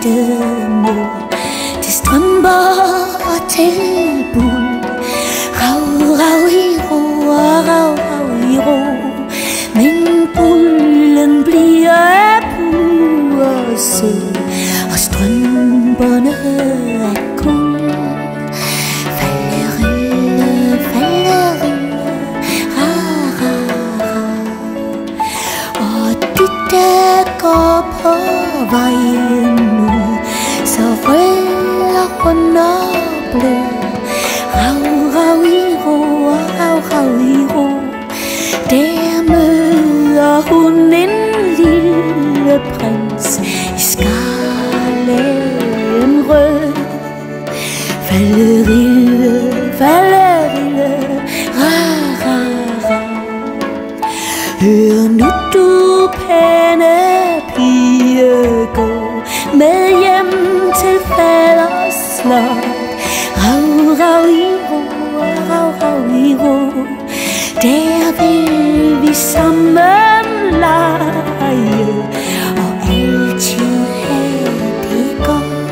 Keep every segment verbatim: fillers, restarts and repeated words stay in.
gæstebud. Det strømper og tilbud. Rav, rav i ro, rav, rav i ro. Men bullen bliver pur og sød, og strømperne er guld. Fallerille, fallerille, ra, ra, ra. Og de der går på vejen nu, så rød og rund og blød. Rav, rav i ro, rav, rav i ro. Der møder hun en lille prins i skarlagen rød. Fallerille, fallerille, ra, ra, ra. Hør nu du pæne pige, gå med hjem til faders slot. Rav, rav i ro, rav, rav i ro. Der vil vi sammen lege og altid have det godt.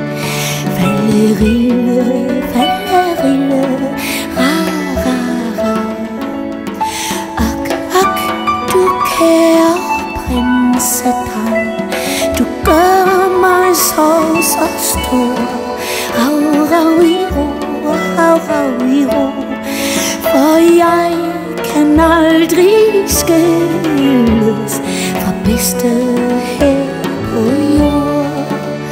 Fallerille, fallerille, ra, ra, ra. Ak, ak, du kære prinsedreng, du gør mig så, så stor. Rav, rav i ro, rav, rav i ro. For jeg kan aldrig skilles fra bedste her på jord.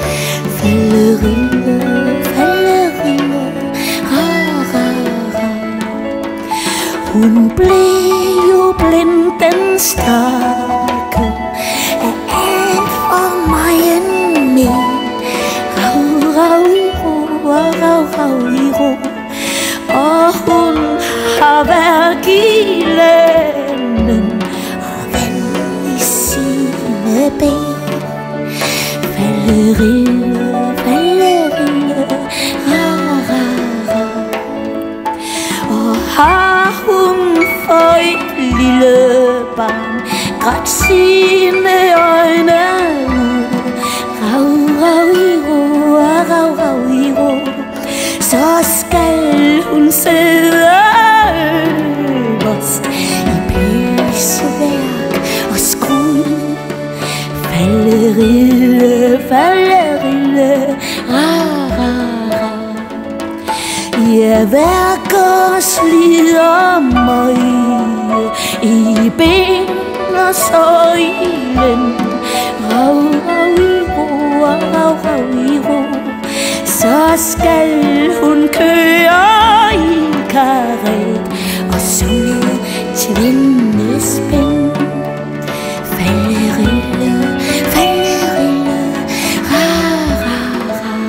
Fallerille, fallerille, ra, ra, ra. Hun blev jo blind, den stakke, af alt for mig en mere. Rav, rav i ro, rav, rav i ro. Og hun har værk i lænden og vand i sine ben. Fallerille, fallerille, ra, ra, ra. Og har hun for et lille barn grædt sine øjne ud. Rav, rav i ro, rav, rav i ro. Så skal hun sidde øverst i pelseværk og skrud. Fallerille, fallerille, ra, ra, ra. Ja, værker slider mig i ben og så i lænd. Rav, rav i ro, rav, rav i ro. Så skal hun køre i karret og synge til vindespænd. Fallerille, fallerille, ra, ra, ra.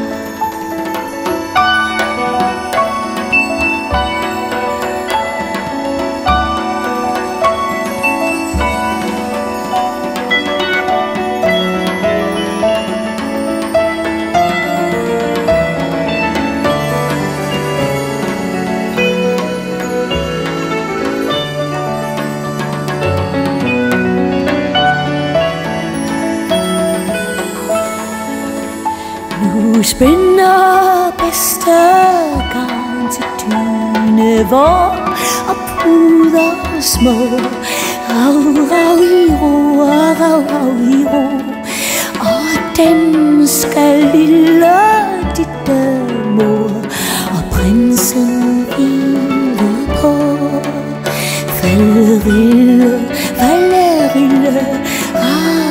Nu spænder bedste garn til dyne vor og puder små. Rav, rav i ro, rav, rav i ro. Og dem skal lille ditte mor og prinsen hvile på. Fallerille, fallerille, ra,